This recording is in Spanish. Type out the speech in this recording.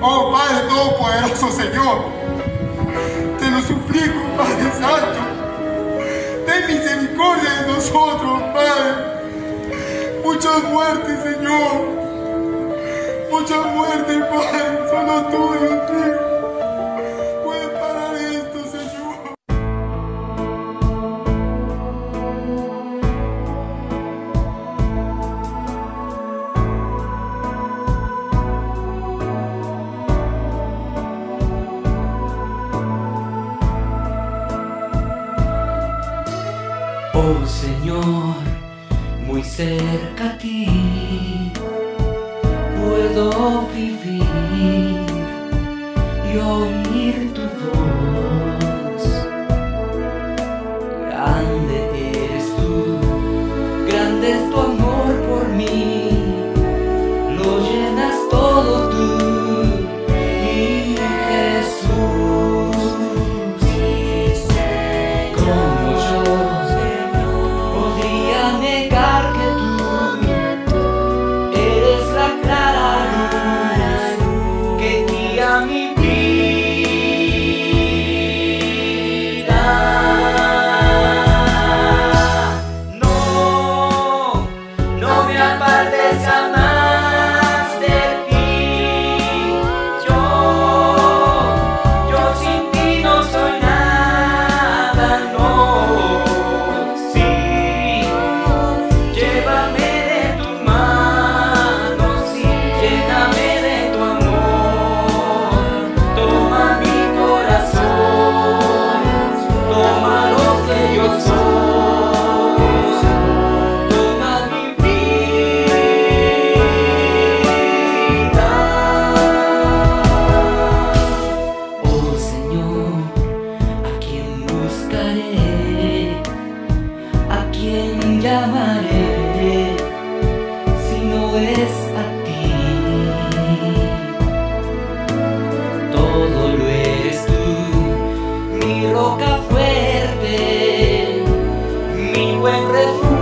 Oh Padre Todopoderoso, Señor, te lo suplico, Padre Santo, ten misericordia de nosotros, Padre. Muchas muertes, Señor, muchas muertes, Padre, solo tú, Dios mío, puedes parar esto, Señor. Oh Señor, muy cerca a ti puedo vivir y oír tu voz. Grande eres tú, grande es tu amor por mí, lo llenas todo tú, mi Jesús. Como yo podría negar que tú eres la clara luz que guía mi vida. No, no me apartes jamás de ti. Yo sin ti no soy nada, no. Sí, llévame de tus manos y lléname de tu amor. Toma mi corazón, toma lo que yo soy, toma mi vida. Oh Señor, ¿a quién buscaré? ¿A quién llamaré si no es a ti? Todo lo eres tú, mi roca fuerte, mi buen refugio.